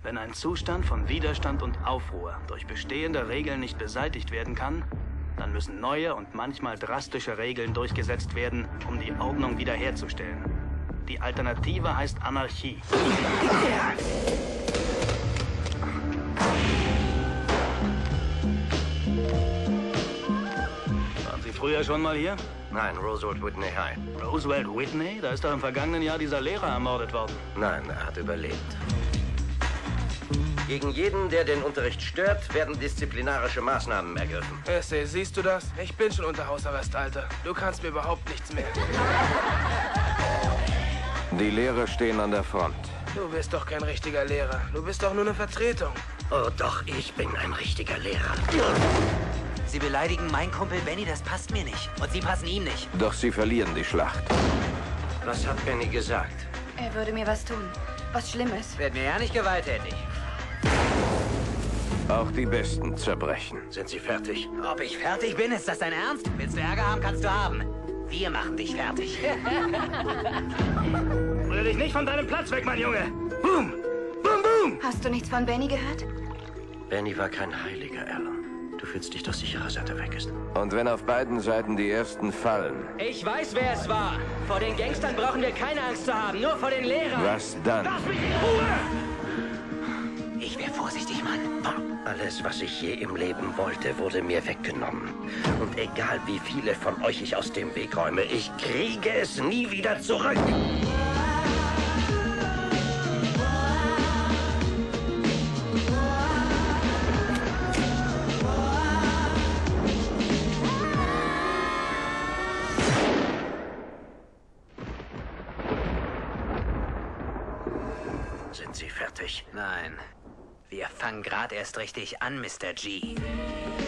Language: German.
Wenn ein Zustand von Widerstand und Aufruhr durch bestehende Regeln nicht beseitigt werden kann, dann müssen neue und manchmal drastische Regeln durchgesetzt werden, um die Ordnung wiederherzustellen. Die Alternative heißt Anarchie. Waren Sie früher schon mal hier? Nein, Roosevelt Whitney High. Roosevelt Whitney? Da ist doch im vergangenen Jahr dieser Lehrer ermordet worden. Nein, er hat überlebt. Gegen jeden, der den Unterricht stört, werden disziplinarische Maßnahmen ergriffen. Jesse, siehst du das? Ich bin schon unter Hausarrest, Alter. Du kannst mir überhaupt nichts mehr. Die Lehrer stehen an der Front. Du bist doch kein richtiger Lehrer. Du bist doch nur eine Vertretung. Oh doch, ich bin ein richtiger Lehrer. Sie beleidigen meinen Kumpel Benny, das passt mir nicht. Und Sie passen ihm nicht. Doch sie verlieren die Schlacht. Was hat Benny gesagt? Er würde mir was tun. Was Schlimmes. Werd mir ja nicht gewalttätig. Auch die Besten zerbrechen. Sind Sie fertig? Ob ich fertig bin, ist das dein Ernst? Willst du Ärger haben, kannst du haben. Wir machen dich fertig. Rühr dich nicht von deinem Platz weg, mein Junge! Boom! Boom, boom! Hast du nichts von Benny gehört? Benny war kein Heiliger, Alan. Du fühlst dich doch sicherer, seit er weg ist. Und wenn auf beiden Seiten die Ersten fallen, Ich weiß, wer es war. Vor den Gangstern brauchen wir keine Angst zu haben, nur vor den Lehrern. was dann? Lass mich in Ruhe! Ich wäre vorsichtig, Mann. Alles, was ich je im Leben wollte, wurde mir weggenommen. Und egal wie viele von euch ich aus dem Weg räume, ich kriege es nie wieder zurück. Sind Sie fertig? Nein. Wir fangen gerade erst richtig an, Mr. G.